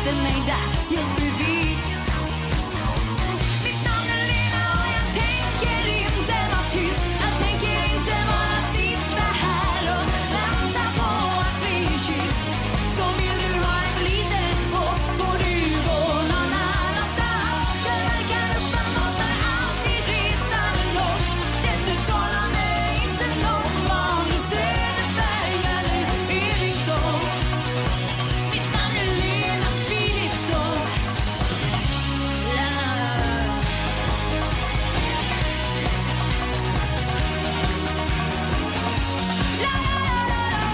sätter mig där just bredvid. Mitt namn är Lena och jag tänker inte vara tyst. Jag tänker inte bara sitta här och vänta på att bli kysst. Så vill du ha ett litet hopp får du gå någon annanstans. Det verkar uppenbart men alltid redan långt. Det du talar med inte någon vanlig Söderberg eller Eriksson. Mitt namn är Lena Philipsson. La, la, la. La, la, la, la.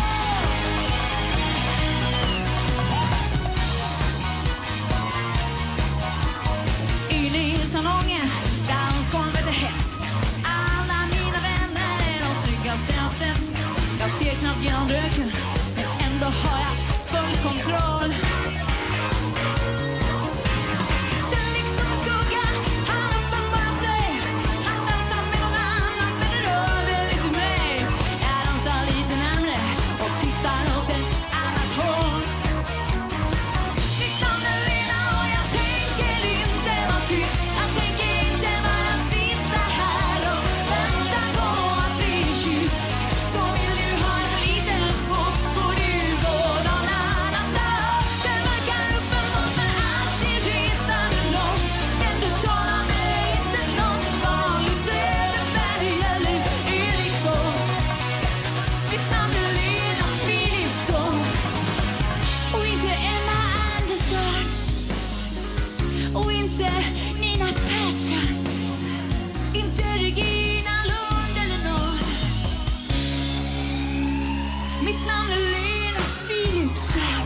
Inne i salongen, dansgolvet är hett. Alla mina vänner är de snyggaste jag sett. Jag ser knappt genom röken, men ändå har jag full kontroll. Sen liksom en skugga, han uppenbarar sig. Han dansar med någon annan, men det rör väl inte mig. Jag dansar lite närmre och tittar åt ett annat håll. Mitt namn är Lena och jag tänker inte vara tyst. Jag tänker inte bara sitta här och vänta på att bli kysst. Så vill du ha ett litet hopp får du gå någon annanstans. Det verkar uppenbart men alltid redan långt. Den du talar med är inte någon vanlig Söderberg eller Eriksson. Mitt namn är Lena Philipsson. Och inte Emma Andersson. Och inte Nina Persson. Inte Regina Lund eller någon. Mitt namn är Lena Philipsson.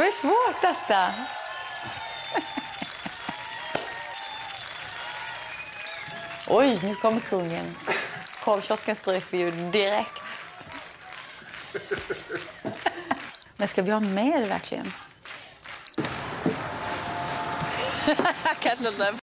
var svårt detta. Oj, nu kommer kungen. Korvkiosken stryk vi ju direkt. Men ska vi ha med det verkligen?